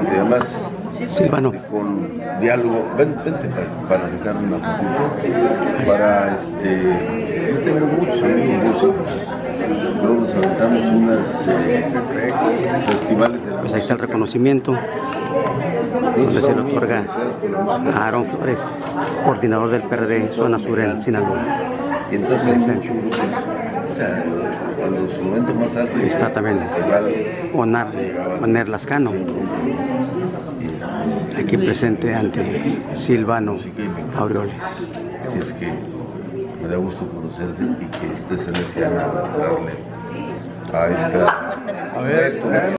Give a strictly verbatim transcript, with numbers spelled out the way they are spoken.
interesante, además Silvano. con diálogo. Ven, vente para, para sacar una fotito, para este, yo tengo muchos amigos músicos, luego nos aventamos unas eh, festivales de la Pues ahí está el reconocimiento, donde se le otorga a Aarón Flores, coordinador del P R D Zona Sur en Sinaloa. Y entonces hay muchos grupos, o sea, en los momentos más altos. Ahí está también Onar, Oner Lascano, aquí presente ante Silvano Aureoles. Así es que me da gusto conocerte y que estés en ese ánimo de entrarle a esta... A ver,